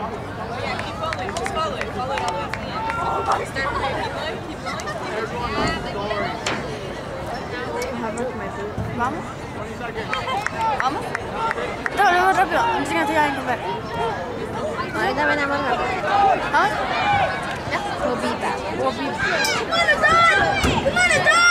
Yeah, keep following. Just follow it. Follow it all the way to the end. Start from there. Keep going. ¿Vamos? ¿Vamos? Rápido, rápido. Enseña a comer. Ahorita venimos rápido. ¿Ah? We'll be back. We'll be Come on, it's on! Come on, it's on!